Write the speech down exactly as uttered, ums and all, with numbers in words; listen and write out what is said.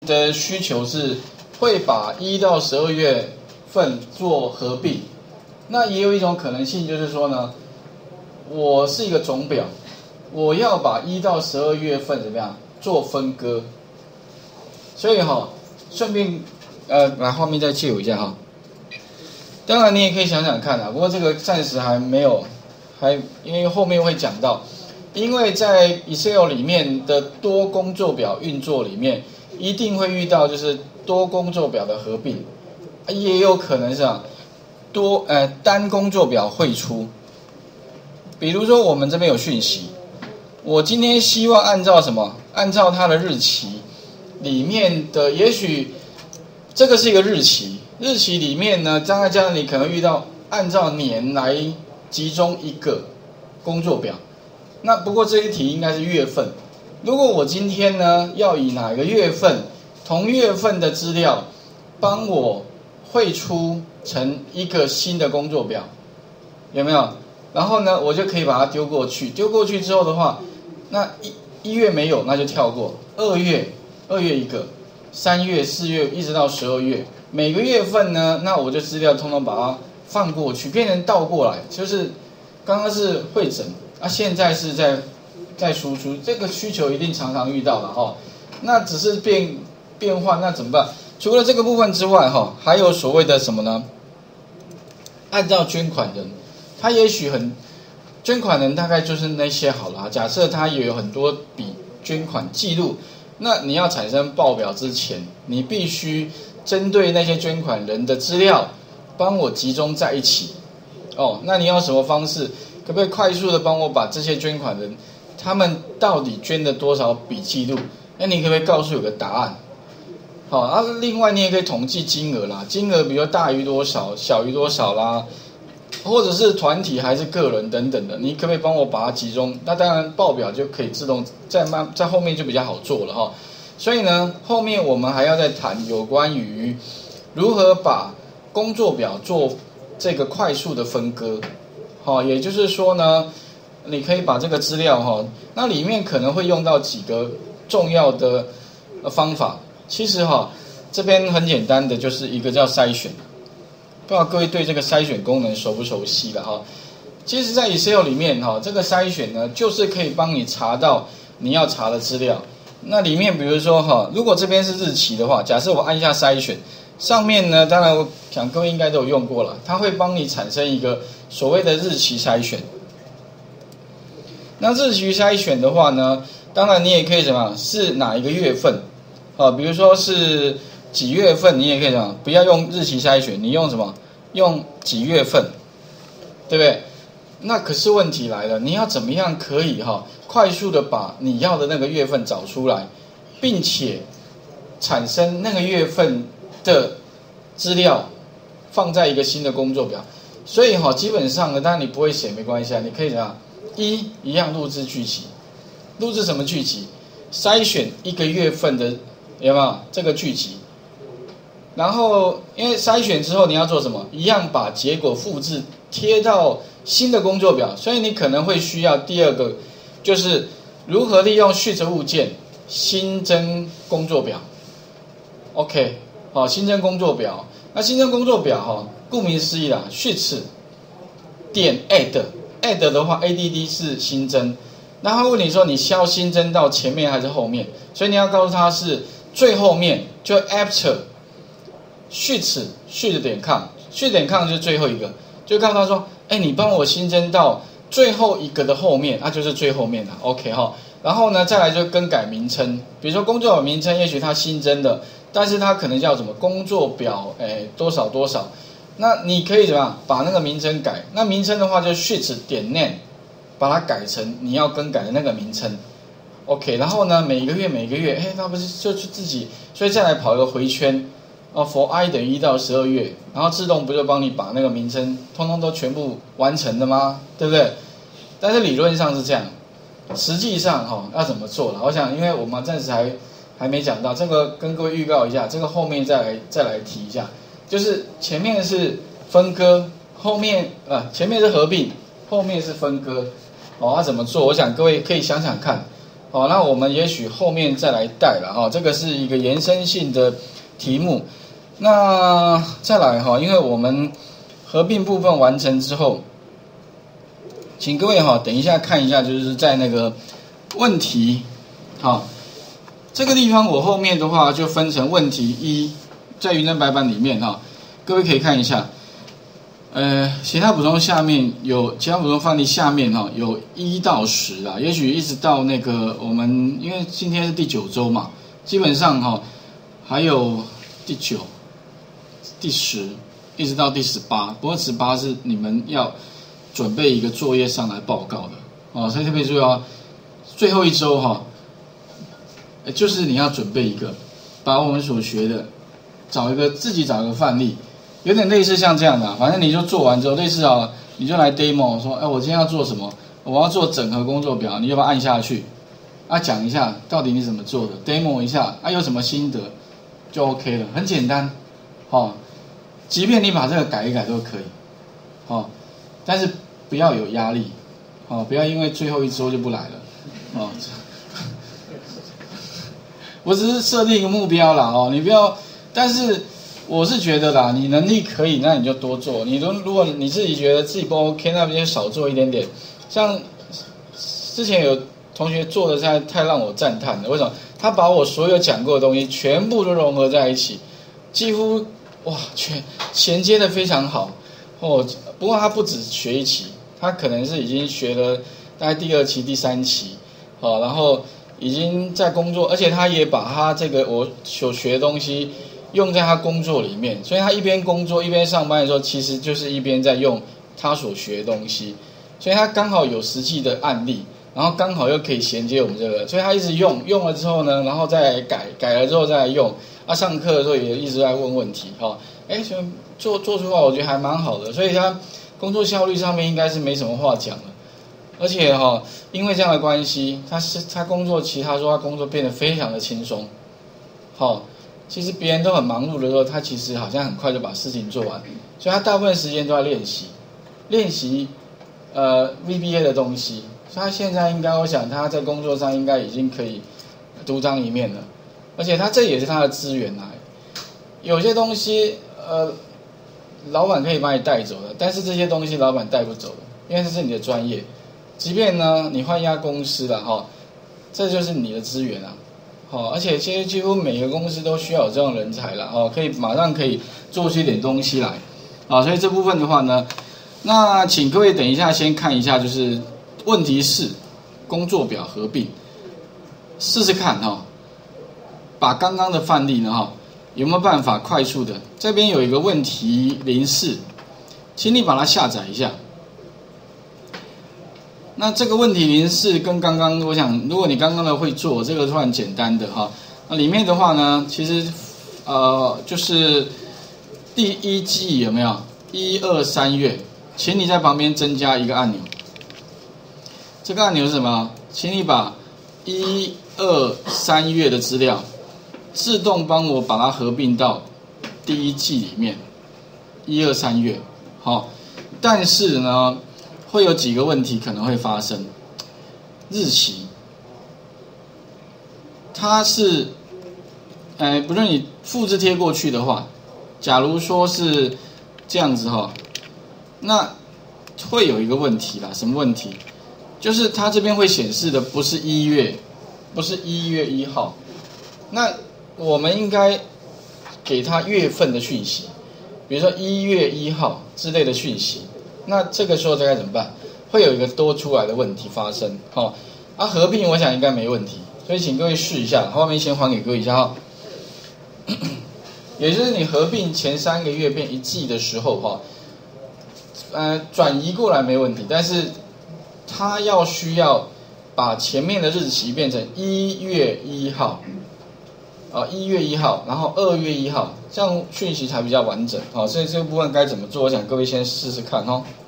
的需求是会把一到十二月份做合并。那也有一种可能性就是说呢，我是一个总表，我要把一到十二月份怎么样做分割。所以哈、哦，顺便呃，来画面再借我一下哈。当然你也可以想想看啊，不过这个暂时还没有，还因为后面会讲到，因为在 Excel 里面的多工作表运作里面，一定会遇到就是多工作表的合并，也有可能是啊多呃单工作表汇出。比如说我们这边有讯息，我今天希望按照什么？按照它的日期。里面的也许这个是一个日期，日期里面呢，将来将来你可能遇到按照年来集中一个工作表。那不过这一题应该是月份。如果我今天呢要以哪个月份同月份的资料帮我汇出成一个新的工作表，有没有？然后呢，我就可以把它丢过去。丢过去之后的话，那一一月没有，那就跳过。二月。二月一个，三月、四月一直到十二月，每个月份呢，那我就资料通通把它放过去，变成倒过来，就是刚刚是汇整，啊，现在是在在输出，这个需求一定常常遇到了哈、哦。那只是变变换，那怎么办？除了这个部分之外哈、哦，还有所谓的什么呢？按照捐款人，他也许很捐款人大概就是那些好了，假设他也有很多笔捐款记录。那你要产生报表之前，你必须针对那些捐款人的资料，帮我集中在一起。哦，那你用什么方式？可不可以快速的帮我把这些捐款人，他们到底捐了多少笔记录？那你可不可以告诉我个答案？好，啊，另外你也可以统计金额啦，金额比如大于多少，小于多少啦，或者是团体还是个人等等的，你可不可以帮我把它集中？那当然报表就可以自动在慢在后面就比较好做了哈。所以呢，后面我们还要再谈有关于如何把工作表做这个快速的分割。好，也就是说呢，你可以把这个资料哈，那里面可能会用到几个重要的方法。其实哈，这边很简单的，就是一个叫筛选。不知道各位对这个筛选功能熟不熟悉了哈？其实，在 Excel 里面哈，这个筛选呢，就是可以帮你查到你要查的资料。那里面比如说哈，如果这边是日期的话，假设我按一下筛选，上面呢，当然我想各位应该都有用过了，它会帮你产生一个所谓的日期筛选。那日期筛选的话呢，当然你也可以什么，是哪一个月份啊？比如说是几月份，你也可以什么，不要用日期筛选，你用什么？用几月份，对不对？那可是问题来了，你要怎么样可以哈、哦、快速的把你要的那个月份找出来，并且产生那个月份的资料放在一个新的工作表。所以哈、哦，基本上呢，当然你不会写没关系啊，你可以怎样？一一样录制剧集，录制什么剧集？筛选一个月份的有没有这个剧集？然后，因为筛选之后你要做什么？一样把结果复制贴到新的工作表，所以你可能会需要第二个，就是如何利用 Sheet 物件新增工作表。OK， 好，新增工作表。那新增工作表哈，顾名思义啦 ，Sheet 点 add，add 的话 add 是新增。那他问你说你需要新增到前面还是后面？所以你要告诉他是最后面，就 after。sheet sheet 点 com sheet 点 com 就是最后一个，就告诉他说，哎，你帮我新增到最后一个的后面，那、啊、就是最后面的 ，OK 哈。然后呢，再来就更改名称，比如说工作表名称，也许它新增的，但是它可能叫什么工作表，哎，多少多少，那你可以怎么样把那个名称改？那名称的话就 sheet 点 name， 把它改成你要更改的那个名称 ，OK。然后呢，每个月每个月，哎，那不是就是自己，所以再来跑一个回圈。哦 ，for i 等于一到十二月，然后自动不就帮你把那个名称通通都全部完成的吗？对不对？但是理论上是这样，实际上哈、哦、要怎么做了？我想，因为我们暂时还还没讲到这个，跟各位预告一下，这个后面再来再来提一下，就是前面是分割，后面啊前面是合并，后面是分割，哦，要怎么做？我想各位可以想想看，哦。 好，那我们也许后面再来带了哈，这个是一个延伸性的题目。那再来哈，因为我们合并部分完成之后，请各位哈，等一下看一下，就是在那个问题，好，这个地方我后面的话就分成问题一，在云端白板里面哈，各位可以看一下，呃，其他补充下面有其他补充范例下面哈，有一到十啦，也许一直到那个我们因为今天是第九周嘛，基本上哈还有第九、第十，一直到第十八，不过十八是你们要准备一个作业上来报告的哦，所以特别注意哦，最后一周哈，就是你要准备一个，把我们所学的找一个自己找一个范例。有点类似像这样的、啊，反正你就做完之后，类似啊，你就来 demo 说，哎，我今天要做什么？我要做整合工作表，你就把它按下去，啊，讲一下到底你怎么做的 ，demo 一下，啊，有什么心得，就 OK 了，很简单，哦，即便你把这个改一改都可以，哦，但是不要有压力，哦，不要因为最后一周就不来了，哦，我只是设定一个目标啦，哦，你不要，但是。我是觉得啦，你能力可以，那你就多做。你如如果你自己觉得自己不 OK， 那就少做一点点。像之前有同学做的太太让我赞叹了，为什么？他把我所有讲过的东西全部都融合在一起，几乎哇全衔接的非常好哦。不过他不止学一期，他可能是已经学了大概第二期、第三期，哦，然后已经在工作，而且他也把他这个我所学的东西。用在他工作里面，所以他一边工作一边上班的时候，其实就是一边在用他所学的东西，所以他刚好有实际的案例，然后刚好又可以衔接我们这个，所以他一直用，用了之后呢，然后再改，改了之后再来用，啊，上课的时候也一直在问问题，哈、哦，哎，做做出来我觉得还蛮好的，所以他工作效率上面应该是没什么话讲了，而且哈、哦，因为这样的关系，他是他工作，其实他说他工作变得非常的轻松，好、哦。其实别人都很忙碌的时候，他其实好像很快就把事情做完，所以他大部分时间都在练习，练习呃 V B A 的东西。所以他现在应该，我想他在工作上应该已经可以独当一面了，而且他这也是他的资源啊。有些东西呃，老板可以把你带走的，但是这些东西老板带不走的，因为这是你的专业。即便呢你换一家公司了哈、哦，这就是你的资源啊。好，而且其实几乎每个公司都需要有这种人才了哦，可以马上可以做出一点东西来，啊，所以这部分的话呢，那请各位等一下先看一下，就是问题四，工作表合并，试试看哈、哦，把刚刚的范例呢哈、哦，有没有办法快速的？这边有一个问题零四，请你把它下载一下。那这个问题零四跟刚刚，我想，如果你刚刚的会做，这个突然简单的哈，那里面的话呢，其实呃就是第一季有没有一二三月，请你在旁边增加一个按钮。这个按钮是什么？请你把一二三月的资料自动帮我把它合并到第一季里面，一二三月，好，但是呢。会有几个问题可能会发生。日期，它是，呃，不论你复制贴过去的话，假如说是这样子哈，那会有一个问题啦，什么问题？就是它这边会显示的不是一月，不是一月一号，那我们应该给它月份的讯息，比如说一月一号之类的讯息。那这个时候该怎么办？会有一个多出来的问题发生，哦，啊，合并我想应该没问题，所以请各位试一下，画面先还给各位一下哈、哦，也就是你合并前三个月变一季的时候哈、哦，呃，转移过来没问题，但是它要需要把前面的日期变成一月一号，啊，一月一号，然后二月一号，这样讯息才比较完整，好、哦，所以这个部分该怎么做？我想各位先试试看哦。